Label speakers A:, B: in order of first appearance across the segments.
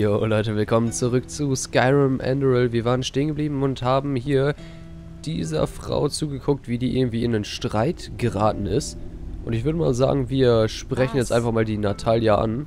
A: Jo Leute, willkommen zurück zu Skyrim Enderal. Wir waren stehen geblieben und haben hier dieser Frau zugeguckt, wie die irgendwie in einen Streit geraten ist. Und ich würde mal sagen, wir sprechen jetzt einfach mal die Natalia an.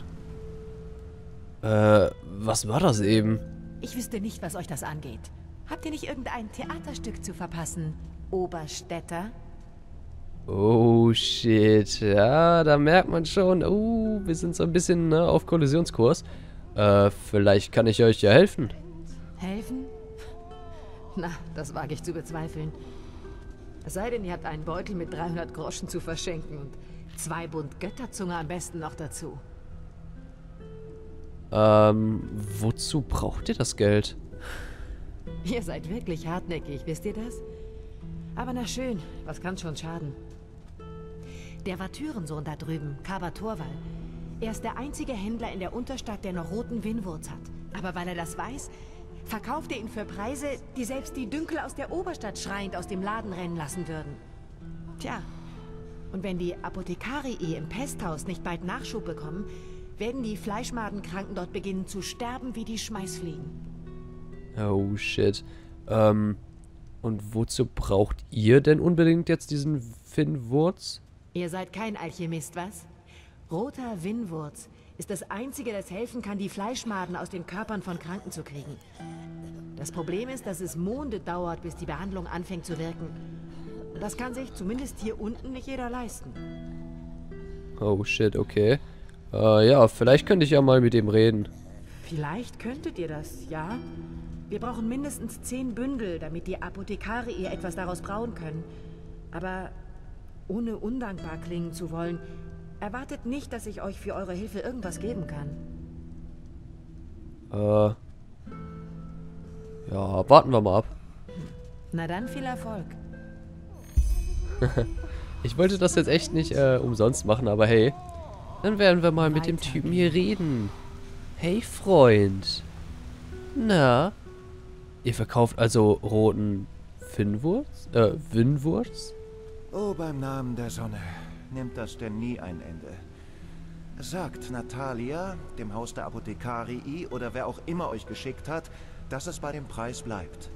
A: Was war das eben?
B: Ich wüsste nicht, was euch das angeht. Habt ihr nicht irgendein Theaterstück zu verpassen, Oberstädter?
A: Oh shit, ja, da merkt man schon, wir sind so ein bisschen auf Kollisionskurs. Vielleicht kann ich euch ja helfen.
B: Helfen? Na, das wage ich zu bezweifeln. Es sei denn, ihr habt einen Beutel mit 300 Groschen zu verschenken und 2 Bund Götterzunge am besten noch dazu.
A: Wozu braucht ihr das Geld?
B: Ihr seid wirklich hartnäckig, wisst ihr das? Aber na schön, was kann schon schaden? Der Watürensohn da drüben, Kaber Torwall, er ist der einzige Händler in der Unterstadt, der noch roten Winwurz hat. Aber weil er das weiß, verkauft er ihn für Preise, die selbst die Dünkel aus der Oberstadt schreiend aus dem Laden rennen lassen würden. Tja, und wenn die Apothekarii im Pesthaus nicht bald Nachschub bekommen, werden die Fleischmadenkranken dort beginnen zu sterben wie die Schmeißfliegen.
A: Oh shit. Und wozu braucht ihr denn unbedingt jetzt diesen Winwurz?
B: Ihr seid kein Alchemist, was? Roter Winwurz ist das Einzige, das helfen kann, die Fleischmaden aus den Körpern von Kranken zu kriegen. Das Problem ist, dass es Monde dauert, bis die Behandlung anfängt zu wirken. Das kann sich zumindest hier unten nicht jeder leisten.
A: Oh shit, okay. Ja, vielleicht könnte ich ja mal mit ihm reden.
B: Vielleicht könntet ihr das, ja? Wir brauchen mindestens 10 Bündel, damit die Apothekarii etwas daraus brauen können. Aber ohne undankbar klingen zu wollen, erwartet nicht, dass ich euch für eure Hilfe irgendwas geben kann.
A: Ja, warten wir mal ab.
B: Na dann viel Erfolg.
A: Ich wollte das jetzt echt nicht umsonst machen, aber hey. Dann werden wir mal mit dem Typen hier reden. Hey Freund. Na? Ihr verkauft also roten Winwurz? Winwurz?
C: Oh, beim Namen der Sonne. Nimmt das denn nie ein Ende? Sagt Natalia, dem Haus der Apothekarii oder wer auch immer euch geschickt hat, dass es bei dem Preis bleibt.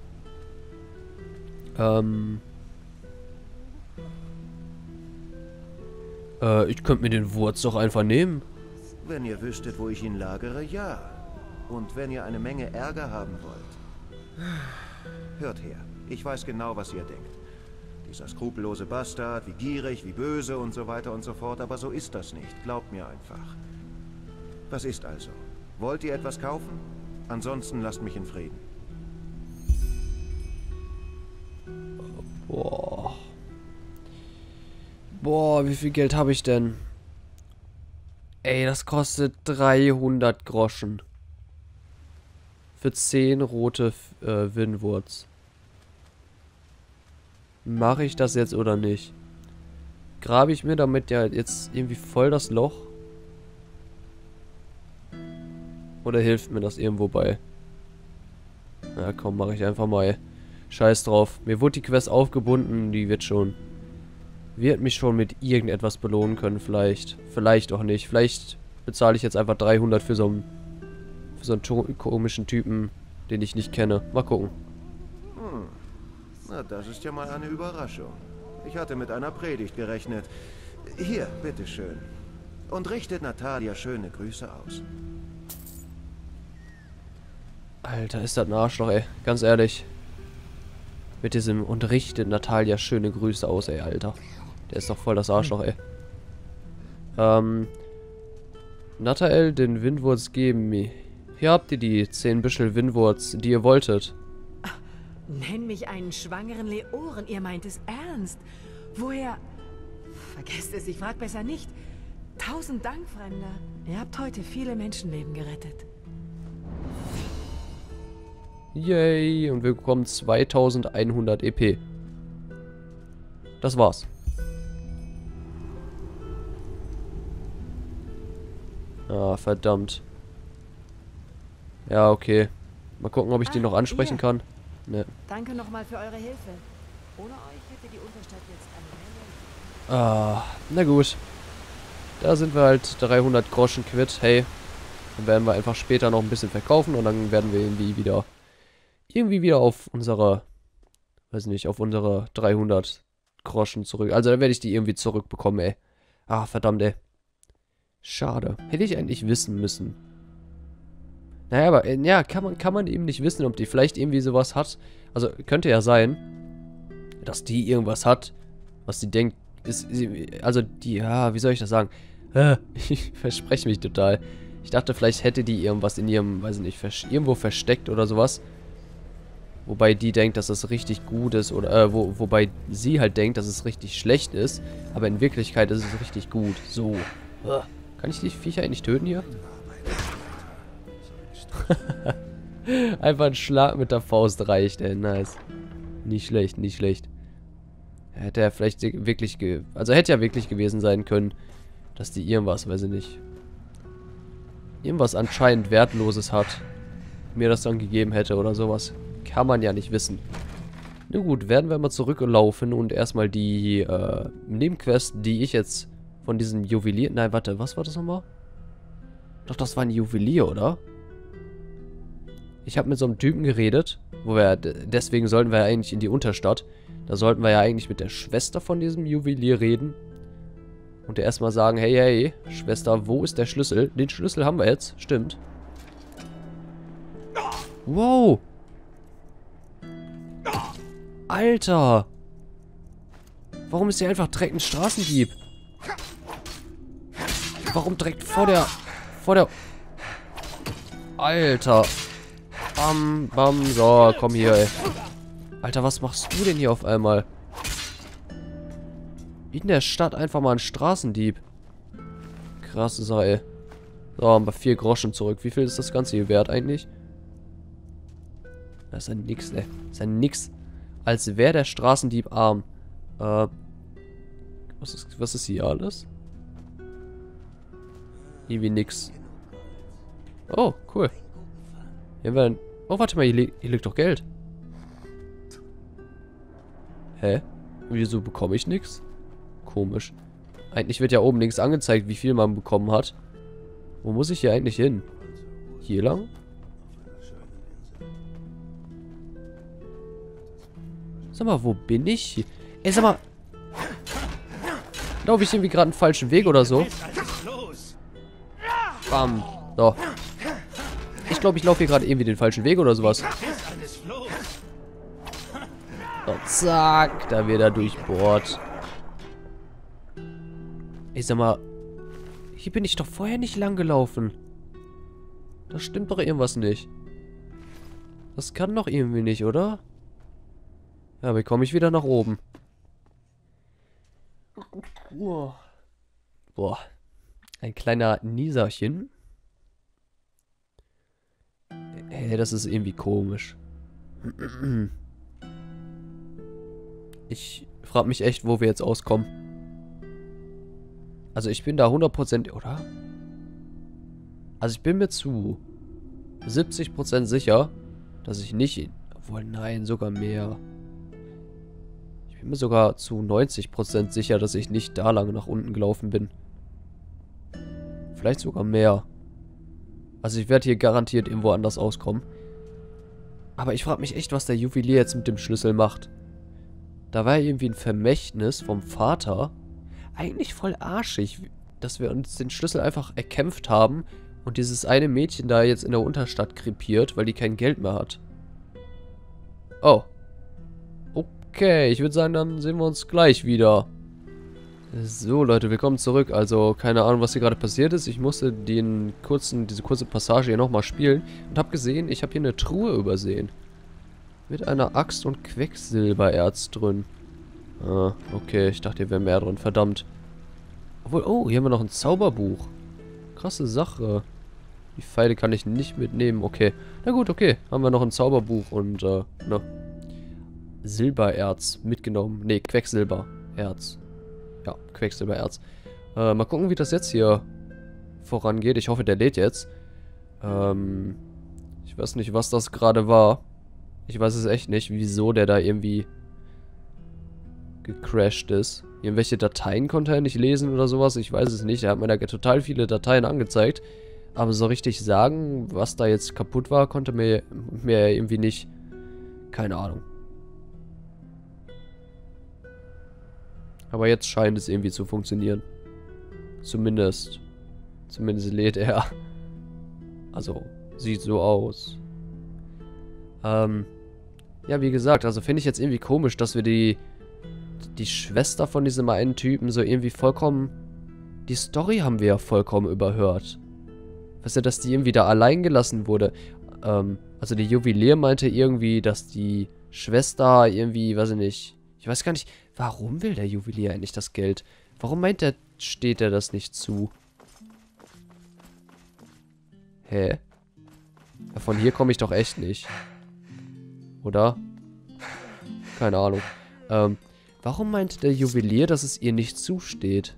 A: Ich könnte mir den Wurz doch einfach nehmen.
C: Wenn ihr wüsstet, wo ich ihn lagere, ja. Und wenn ihr eine Menge Ärger haben wollt. Hört her, ich weiß genau, was ihr denkt. Dieser skrupellose Bastard, wie gierig, wie böse und so weiter und so fort, aber so ist das nicht. Glaubt mir einfach. Was ist also? Wollt ihr etwas kaufen? Ansonsten lasst mich in Frieden.
A: Boah. Boah, wie viel Geld habe ich denn? Ey, das kostet 300 Groschen. Für 10 rote Winwurz. Mache ich das jetzt oder nicht? Grabe ich mir damit ja jetzt irgendwie voll das Loch? Oder hilft mir das irgendwo bei? Na komm, mache ich einfach mal. Scheiß drauf. Mir wurde die Quest aufgebunden, die wird mich schon mit irgendetwas belohnen können, vielleicht. Vielleicht auch nicht. Vielleicht bezahle ich jetzt einfach 300 für so einen komischen Typen, den ich nicht kenne. Mal gucken.
C: Na, das ist ja mal eine Überraschung. Ich hatte mit einer Predigt gerechnet. Hier, bitteschön. Und richtet Natalia schöne Grüße aus.
A: Alter, ist das ein Arschloch, ey. Ganz ehrlich. Mit diesem und richtet Natalia schöne Grüße aus, ey, Alter. Der ist doch voll das Arschloch, ey. Natael, den Winwurz geben mir. Hier habt ihr die 10 Büschel Winwurz, die ihr wolltet.
B: Nenn mich einen schwangeren Leoren, ihr meint es ernst. Woher? Vergesst es, ich frag besser nicht. 1000 Dank, Fremder. Ihr habt heute viele Menschenleben gerettet.
A: Yay, und wir bekommen 2100 EP. Das war's. Ah, verdammt. Ja, okay. Mal gucken, ob ich den noch ansprechen kann. Ne.
B: Danke nochmal für eure Hilfe. Ohne euch hätte die Unterstadt jetzt eine Menge.
A: Ah, na gut. Da sind wir halt 300 Groschen quitt. Hey, Dann werden wir einfach später noch ein bisschen verkaufen und dann werden wir irgendwie wieder auf unsere, weiß nicht, auf unsere 300 Groschen zurück. Also dann werde ich die irgendwie zurückbekommen, ey. Ah, verdammt, ey. Schade. Hätte ich eigentlich wissen müssen. Naja, aber, ja, kann man eben nicht wissen, ob die vielleicht irgendwie sowas hat. Also, könnte ja sein, dass die irgendwas hat, was sie denkt, also die, ja, wie soll ich das sagen? Ich verspreche mich total. Ich dachte, vielleicht hätte die irgendwas in ihrem, weiß ich nicht, irgendwo versteckt oder sowas. Wobei die denkt, dass es richtig gut ist oder, wobei sie halt denkt, dass es richtig schlecht ist. Aber in Wirklichkeit ist es richtig gut. So. Kann ich die Viecher eigentlich töten hier? Einfach ein Schlag mit der Faust reicht, ey. Nice. Nicht schlecht, nicht schlecht. Hätte er vielleicht wirklich, also hätte ja wirklich gewesen sein können, dass die irgendwas, weiß ich nicht, irgendwas anscheinend Wertloses hat, mir das dann gegeben hätte oder sowas. Kann man ja nicht wissen. Na gut, werden wir mal zurücklaufen und erstmal die Nebenquest, die ich jetzt von diesem Juwelier... Nein, warte, was war das nochmal? Doch, das war ein Juwelier, oder? Ich habe mit so einem Typen geredet, wo wir... Deswegen sollten wir ja eigentlich in die Unterstadt. Da sollten wir ja eigentlich mit der Schwester von diesem Juwelier reden. Und der erstmal sagen, hey, hey, Schwester, wo ist der Schlüssel? Den Schlüssel haben wir jetzt, stimmt. Wow. Alter. Warum ist hier einfach direkt ein Straßendieb? Warum direkt vor der... Alter. Bam, bam, so, komm hier, ey. Alter, was machst du denn hier auf einmal? In der Stadt einfach mal ein Straßendieb. Krasse Sache, ey. So, haben wir 4 Groschen zurück. Wie viel ist das Ganze hier wert eigentlich? Das ist ja nix, ey. Das ist ja nix. Als wäre der Straßendieb arm. Was ist hier alles? Irgendwie nix. Oh, cool. Hier haben wir oh, warte mal, hier liegt doch Geld. Hä? Wieso bekomme ich nichts? Komisch. Eigentlich wird ja oben links angezeigt, wie viel man bekommen hat. Wo muss ich hier eigentlich hin? Hier lang? Sag mal, wo bin ich? Ey, sag mal. Laufe ich irgendwie gerade einen falschen Weg oder so? Bam. So. Ich glaube, ich laufe hier gerade irgendwie den falschen Weg oder sowas. So, zack. Da wird er durchbohrt. Ey, sag mal. Hier bin ich doch vorher nicht lang gelaufen. Das stimmt doch irgendwas nicht. Das kann doch irgendwie nicht, oder? Ja, wie komme ich wieder nach oben? Boah. Ein kleiner Nieserchen. Ey, das ist irgendwie komisch. Ich frage mich echt, wo wir jetzt auskommen. Also ich bin da 100%, oder? Also ich bin mir zu 70% sicher, dass ich nicht... Obwohl, nein, sogar mehr. Ich bin mir sogar zu 90% sicher, dass ich nicht da lang nach unten gelaufen bin. Vielleicht sogar mehr. Also ich werde hier garantiert irgendwo anders auskommen. Aber ich frage mich echt, was der Juwelier jetzt mit dem Schlüssel macht. Da war ja irgendwie ein Vermächtnis vom Vater. Eigentlich voll arschig, dass wir uns den Schlüssel einfach erkämpft haben und dieses eine Mädchen da jetzt in der Unterstadt krepiert, weil die kein Geld mehr hat. Oh. Okay, ich würde sagen, dann sehen wir uns gleich wieder. So, Leute, willkommen zurück. Also, keine Ahnung, was hier gerade passiert ist. Ich musste diese kurze Passage hier nochmal spielen und habe gesehen, ich habe hier eine Truhe übersehen. Mit einer Axt und Quecksilbererz drin. Ah, okay, ich dachte, hier wäre mehr drin. Verdammt. Obwohl, oh, hier haben wir noch ein Zauberbuch. Krasse Sache. Die Pfeile kann ich nicht mitnehmen. Okay. Na gut, okay. Haben wir noch ein Zauberbuch und, ne. Silbererz mitgenommen. Ne, Quecksilbererz. Ja, Quecksilbererz. Mal gucken, wie das jetzt hier vorangeht. Ich hoffe, der lädt jetzt. Ich weiß nicht, was das gerade war. Ich weiß es echt nicht, wieso der da irgendwie gecrashed ist. Irgendwelche Dateien konnte er nicht lesen oder sowas. Ich weiß es nicht. Er hat mir da total viele Dateien angezeigt. Aber so richtig sagen, was da jetzt kaputt war, konnte mir irgendwie nicht. Keine Ahnung. Aber jetzt scheint es irgendwie zu funktionieren. Zumindest lädt er. Also, sieht so aus. Ja, wie gesagt, also finde ich jetzt irgendwie komisch, dass wir die Schwester von diesem einen Typen so irgendwie vollkommen... Die Story haben wir ja vollkommen überhört. Weißt du, dass die irgendwie da allein gelassen wurde. Also der Juwelier meinte irgendwie, dass die Schwester irgendwie, weiß ich nicht... Ich weiß gar nicht, warum will der Juwelier eigentlich das Geld? Warum meint er, steht er das nicht zu? Hä? Ja, von hier komme ich doch echt nicht. Oder? Keine Ahnung. Warum meint der Juwelier, dass es ihr nicht zusteht?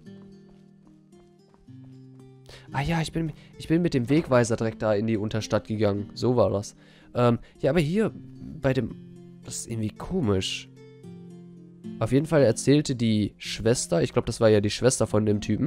A: Ah ja, ich bin mit dem Wegweiser direkt da in die Unterstadt gegangen. So war das. Ja, aber hier bei dem... Das ist irgendwie komisch. Auf jeden Fall erzählte die Schwester, ich glaube, das war ja die Schwester von dem Typen,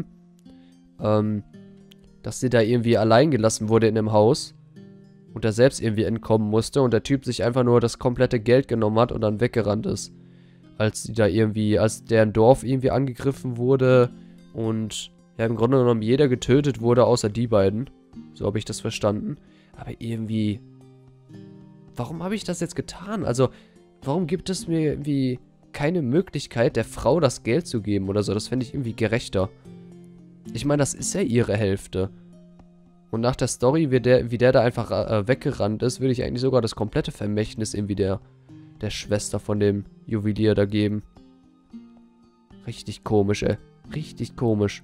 A: dass sie da irgendwie allein gelassen wurde in dem Haus und da selbst irgendwie entkommen musste und der Typ sich einfach nur das komplette Geld genommen hat und dann weggerannt ist. Als deren Dorf irgendwie angegriffen wurde und ja, im Grunde genommen jeder getötet wurde, außer die beiden. So habe ich das verstanden. Aber irgendwie... Warum habe ich das jetzt getan? Also, warum gibt es mir irgendwie keine Möglichkeit, der Frau das Geld zu geben oder so? Das fände ich irgendwie gerechter. Ich meine, das ist ja ihre Hälfte. Und nach der Story, wie der da einfach weggerannt ist, würde ich eigentlich sogar das komplette Vermächtnis irgendwie der Schwester von dem Juwelier da geben. Richtig komisch, ey. Richtig komisch.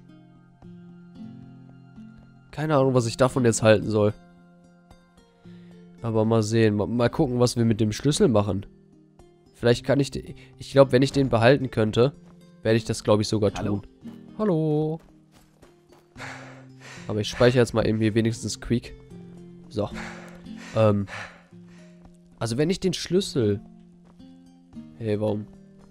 A: Keine Ahnung, was ich davon jetzt halten soll. Aber mal sehen. Mal gucken, was wir mit dem Schlüssel machen. Vielleicht kann ich den... Ich glaube, wenn ich den behalten könnte, werde ich das, glaube ich, sogar tun. Hallo. Aber ich speichere jetzt mal eben hier wenigstens quick. So. Also wenn ich den Schlüssel... Hey, warum?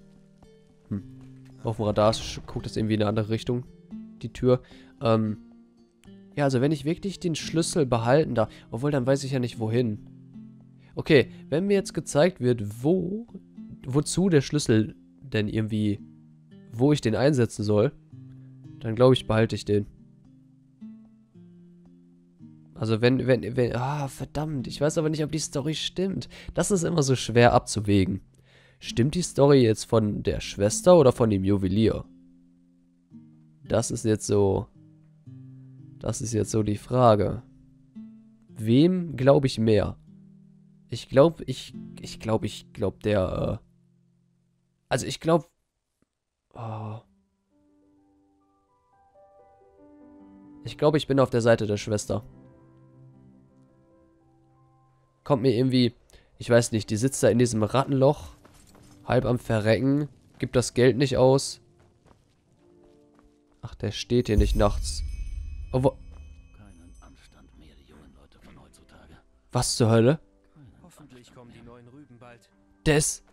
A: Auf dem Radar guckt das irgendwie in eine andere Richtung. Die Tür. Ja, also wenn ich wirklich den Schlüssel behalten darf... Obwohl, dann weiß ich ja nicht, wohin. Okay, wenn mir jetzt gezeigt wird, wozu der Schlüssel denn irgendwie... Wo ich den einsetzen soll, dann glaube ich, behalte ich den. Also wenn... Ah, verdammt. Ich weiß aber nicht, ob die Story stimmt. Das ist immer so schwer abzuwägen. Stimmt die Story jetzt von der Schwester oder von dem Juwelier? Das ist jetzt so die Frage. Wem glaube ich mehr? Ich glaube der, also ich glaube, ich glaube, ich bin auf der Seite der Schwester. Kommt mir irgendwie, ich weiß nicht, die sitzt da in diesem Rattenloch, halb am Verrecken, gibt das Geld nicht aus. Ach, der steht hier nicht nachts. Oh,
D: Keinen Anstand mehr, die jungen Leute von heutzutage.
A: was zur Hölle?
E: Hoffentlich kommen die neuen Rüben bald.
A: Das...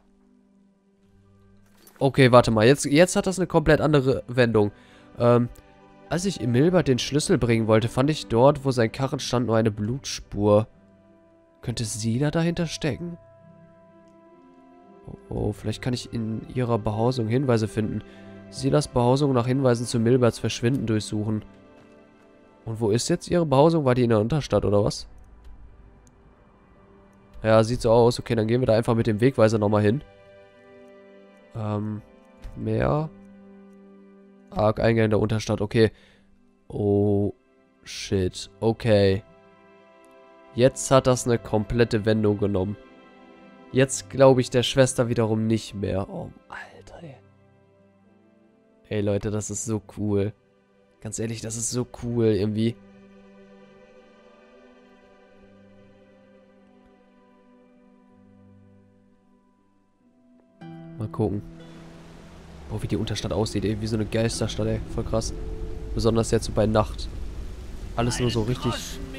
A: Okay, warte mal. Jetzt hat das eine komplett andere Wendung. Als ich Emilbert den Schlüssel bringen wollte, fand ich dort, wo sein Karren stand, nur eine Blutspur. Könnte Sila dahinter stecken? Oh, vielleicht kann ich in ihrer Behausung Hinweise finden. Silas Behausung nach Hinweisen zu Milberts Verschwinden durchsuchen. Und wo ist jetzt ihre Behausung? War die in der Unterstadt, oder was? Ja, sieht so aus. Okay, dann gehen wir da einfach mit dem Wegweiser nochmal hin. Mehr. Eingang in der Unterstadt. Okay. Oh, shit. Okay. Jetzt hat das eine komplette Wendung genommen. Jetzt glaube ich der Schwester wiederum nicht mehr. Oh, Alter, ey. Ey, Leute, das ist so cool. Ganz ehrlich, das ist so cool irgendwie. Mal gucken. Boah, wie die Unterstadt aussieht, ey. Wie so eine Geisterstadt, ey. Voll krass. Besonders jetzt so bei Nacht. Alles nur so richtig...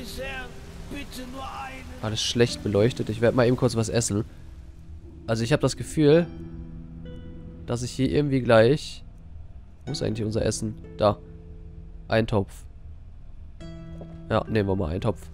A: Alles schlecht beleuchtet. Ich werde mal eben kurz was essen. Also ich habe das Gefühl, dass ich hier irgendwie gleich... Wo ist eigentlich unser Essen? Da. Eintopf. Ja, nehmen wir mal einen Topf.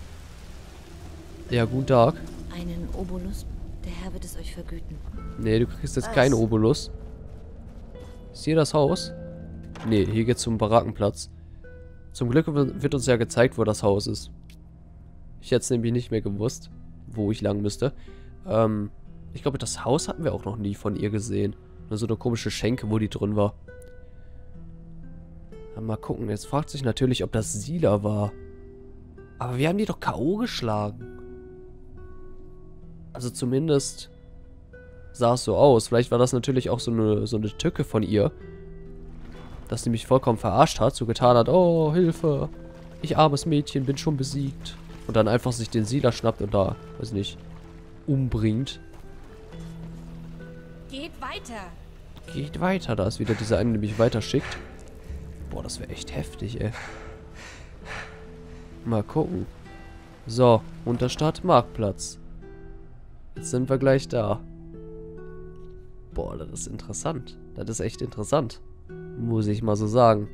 A: Ja, guten Tag.
F: Einen Obolus? Der Herr wird es euch vergüten.
A: Nee, du kriegst jetzt keinen Obolus. Ist hier das Haus? Nee, hier geht's zum Barackenplatz. Zum Glück wird uns ja gezeigt, wo das Haus ist. Ich hätte es nämlich nicht mehr gewusst, wo ich lang müsste. Ich glaube, das Haus hatten wir auch noch nie von ihr gesehen. Nur so eine komische Schenke, wo die drin war. Mal gucken, jetzt fragt sich natürlich, ob das Sila war. Aber wir haben die doch K.O. geschlagen. Also zumindest sah es so aus. Vielleicht war das natürlich auch so eine Tücke von ihr. Dass sie mich vollkommen verarscht hat. So getan hat, oh, Hilfe. Ich armes Mädchen, bin schon besiegt. Und dann einfach sich den Sila schnappt und da, weiß nicht, umbringt.
F: Geht weiter!
A: Geht weiter. Da ist wieder dieser eine, der mich weiter schickt. Boah, das wäre echt heftig, ey. Mal gucken. So, Unterstadt, Marktplatz. Jetzt sind wir gleich da. Boah, das ist interessant. Das ist echt interessant. Muss ich mal so sagen.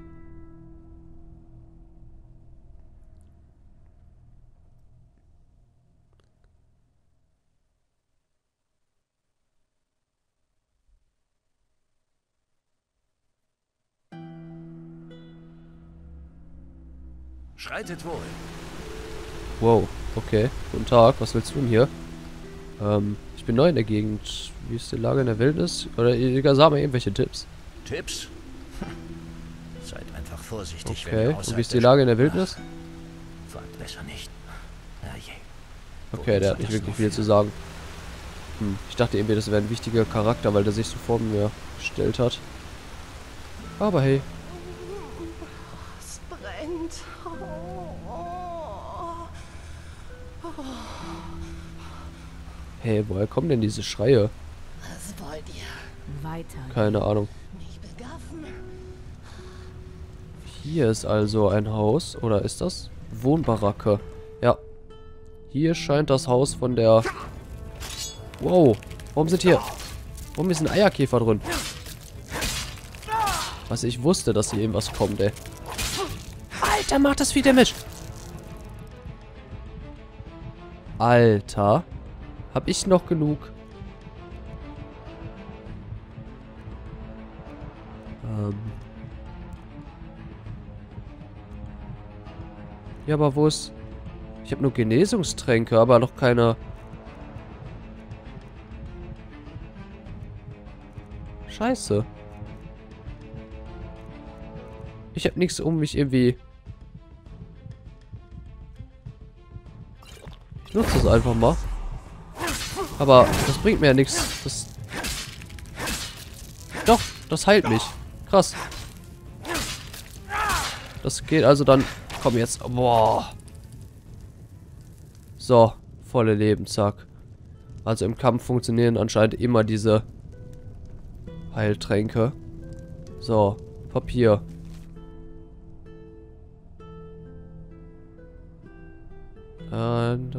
C: Schreitet wohl.
A: Wow, okay. Guten Tag, was willst du denn hier? Ich bin neu in der Gegend. Wie ist die Lage in der Wildnis? Oder sag mal irgendwelche Tipps.
C: Tipps? Seid einfach vorsichtig, wenn
A: Okay,
C: ihr
A: und
C: außerhalb
A: wie ist die Lage in der Wildnis?
C: Fragt besser nicht. Na je.
A: Okay, der hat nicht wirklich viel zu sagen. Ich dachte irgendwie, das wäre ein wichtiger Charakter, weil der sich so vor mir gestellt hat. Aber hey.
G: Es brennt.
A: Hey, woher kommen denn diese Schreie?
G: Was wollt ihr?
B: Weiter.
A: Keine Ahnung.
G: Mich begaffen?
A: Hier ist also ein Haus. Oder ist das? Wohnbaracke. Ja. Hier scheint das Haus von der... Wow. Warum ist ein Eierkäfer drin? Was ich wusste, dass hier irgendwas kommt, ey. Alter, macht das viel Damage. Alter. Hab ich noch genug? Ja, aber wo ist... Ich habe nur Genesungstränke, aber noch keine... Scheiße. Ich habe nichts, um mich irgendwie... Ich nutze das einfach mal. Aber das bringt mir ja nichts. Das... Doch, das heilt mich. Krass. Das geht also dann... Komm jetzt. Boah. So, volle Leben, zack. Also im Kampf funktionieren anscheinend immer diese Heiltränke. So, Papier. Und,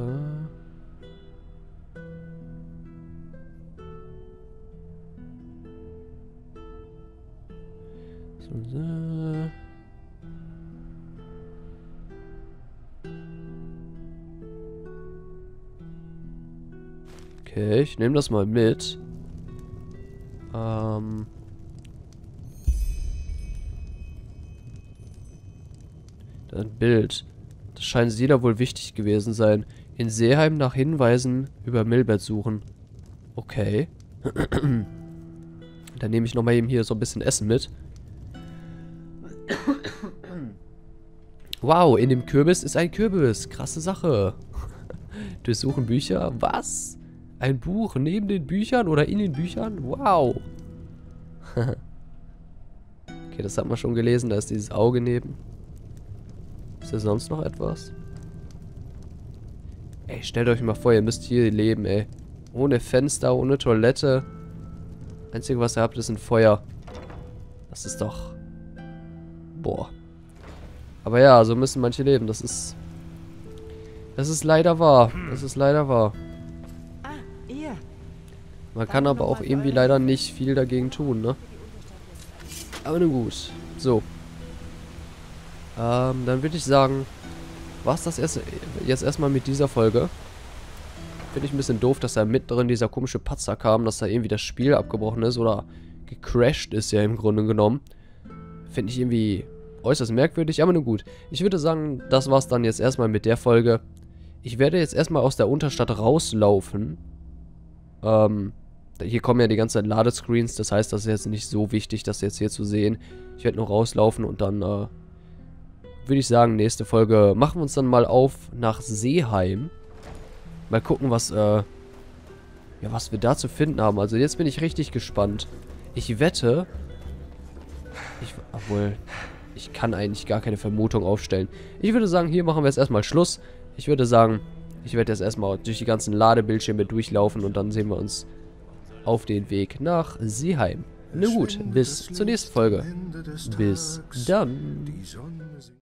A: so. Okay, ich nehme das mal mit. Ein Bild. Das scheint Sila wohl wichtig gewesen sein. In Seeheim nach Hinweisen über Milbert suchen. Okay. Dann nehme ich nochmal eben hier so ein bisschen Essen mit. Wow, in dem Kürbis ist ein Kürbis. Krasse Sache. Durchsuchen Bücher. Was? Ein Buch neben den Büchern oder in den Büchern? Wow. Okay, das hat man schon gelesen. Da ist dieses Auge neben. Ist da sonst noch etwas? Ey, stellt euch mal vor, ihr müsst hier leben, ey. Ohne Fenster, ohne Toilette. Einzige, was ihr habt, ist ein Feuer. Das ist doch... Boah. Aber ja, so müssen manche leben. Das ist leider wahr. Das ist leider wahr.
B: Ah, ihr.
A: Man kann aber auch irgendwie leider nicht viel dagegen tun, ne? Aber nun gut. So. Dann würde ich sagen, war es das jetzt erstmal mit dieser Folge. Finde ich ein bisschen doof, dass da mittendrin dieser komische Patzer kam, dass da irgendwie das Spiel abgebrochen ist oder gecrashed ist ja im Grunde genommen. Finde ich irgendwie äußerst merkwürdig, aber nun gut. Ich würde sagen, das war's dann jetzt erstmal mit der Folge. Ich werde jetzt erstmal aus der Unterstadt rauslaufen. Hier kommen ja die ganze Zeit Ladescreens, das heißt, das ist jetzt nicht so wichtig, das jetzt hier zu sehen. Ich werde nur rauslaufen und dann, würde ich sagen, nächste Folge machen wir uns dann mal auf nach Seeheim. Mal gucken, was wir da zu finden haben. Also jetzt bin ich richtig gespannt. Ich wette, obwohl, ich kann eigentlich gar keine Vermutung aufstellen. Ich würde sagen, hier machen wir jetzt erstmal Schluss. Ich würde sagen, ich werde jetzt erstmal durch die ganzen Ladebildschirme durchlaufen und dann sehen wir uns auf den Weg nach Seeheim. Na gut, bis zur nächsten Folge. Bis dann.